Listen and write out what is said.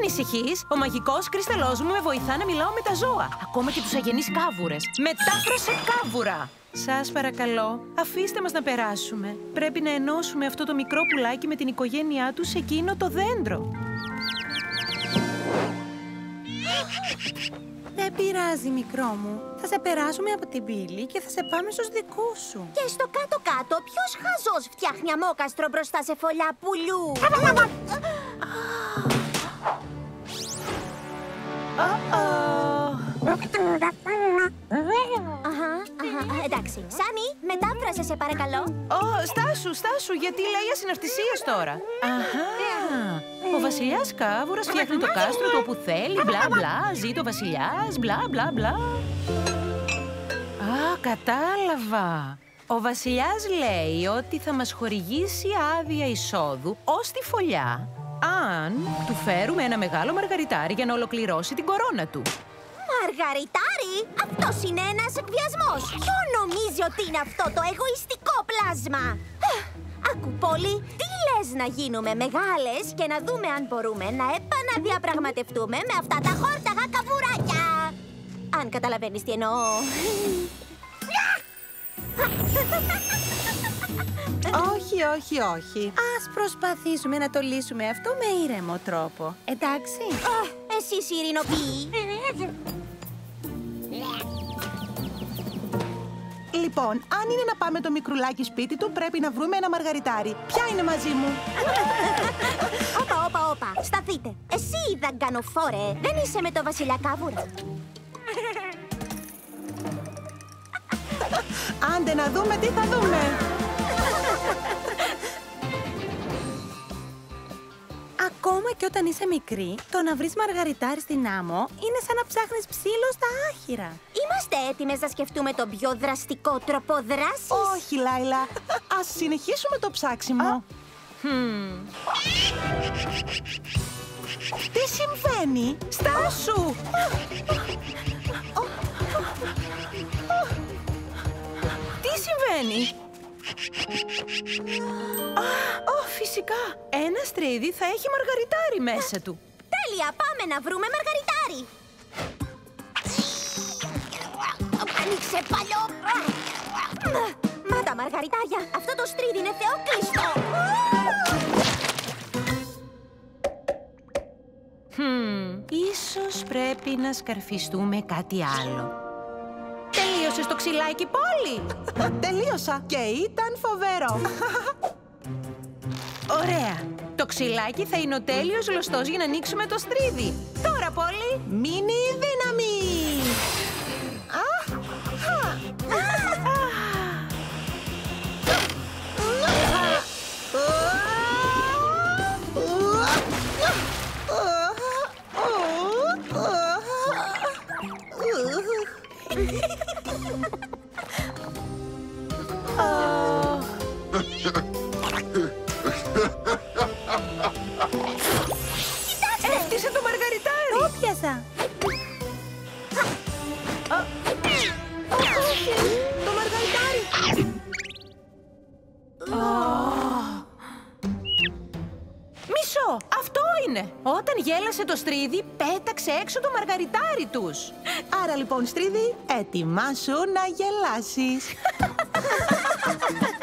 ανησυχείς, ο μαγικός κρυσταλλός μου με βοηθά να μιλάω με τα ζώα, ακόμα και τους αγενείς κάβουρες. Μετάφρασε κάβουρα! Σας παρακαλώ, αφήστε μας να περάσουμε. Πρέπει να ενώσουμε αυτό το μικρό πουλάκι με την οικογένειά του σε εκείνο το δέντρο. Δεν πειράζει, μικρό μου. Θα σε περάσουμε από την πύλη και θα σε πάμε στους δικούς σου. Και στο κάτω-κάτω, ποιος χαζός φτιάχνει αμόκαστρο μπροστά σε φωλιά πουλιού? Εντάξει. Σάμι, μετάφρασε σε παρακαλώ. Στάσου, γιατί λέει ασυναρτησίες τώρα. Ο βασιλιάς Κάβουρας φτιάχνει το κάστρο του όπου θέλει, μπλα μπλα, ζει το βασιλιάς, μπλα μπλα μπλα. Κατάλαβα. Ο βασιλιάς λέει ότι θα μας χορηγήσει άδεια εισόδου ως τη φωλιά αν του φέρουμε ένα μεγάλο μαργαριτάρι για να ολοκληρώσει την κορώνα του. Μαργαριτάρι? Αυτός είναι ένας εκβιασμός. Ποιο νομίζει ότι είναι αυτό το εγωιστικό πλάσμα? Άκου, Πόλη, τι λες να γίνουμε μεγάλες και να δούμε αν μπορούμε να επαναδιαπραγματευτούμε με αυτά τα χόρταγα καβουράκια? Αν καταλαβαίνεις τι εννοώ. Όχι. Ας προσπαθήσουμε να το λύσουμε αυτό με ήρεμο τρόπο. Εντάξει? Εσείς ειρηνοποιοί. Λοιπόν, αν είναι να πάμε το μικρουλάκι σπίτι του, πρέπει να βρούμε ένα μαργαριτάρι. Ποια είναι μαζί μου? Όπα. Σταθείτε. Εσύ, δαγκανοφόρε, δεν είσαι με το βασιλιά Κάβουρα. Άντε να δούμε τι θα δούμε. Ακόμα και όταν είσαι μικρή, το να βρεις μαργαριτάρι στην άμμο είναι σαν να ψάχνεις ψήλο στα άχυρα. Είμαστε έτοιμες να σκεφτούμε τον πιο δραστικό τρόπο δράσης? Όχι, Λάιλα. Ας συνεχίσουμε το ψάξιμο. Τι συμβαίνει? Στάσου! Τι συμβαίνει? Φυσικά! Ένα στρίδι θα έχει μαργαριτάρι μέσα του. Τέλεια! Πάμε να βρούμε μαργαριτάρι! Άνοιξε παλιό! Μα τα μαργαριτάρια! Αυτό το στρίδι είναι θεόκλειστο! Ίσως πρέπει να σκαρφιστούμε κάτι άλλο. Τελείωσες το ξυλάκι, Πόλη? Τελείωσα και ήταν φοβερό. Ωραία. Το ξυλάκι θα είναι ο τέλειος γλωστός για να ανοίξουμε το στρίδι. Τώρα, Πόλη. Μείνει δύναμη. Έφτιασε το μαργαριτάρι. Το πιάσα. Το μαργαριτάρι. Μισό, αυτό είναι. Όταν γέλασε το στρίδι, πέταξε έξω το μαργαριτάρι τους. Άρα λοιπόν, στρίδι, ετοιμάσου να γελάσεις.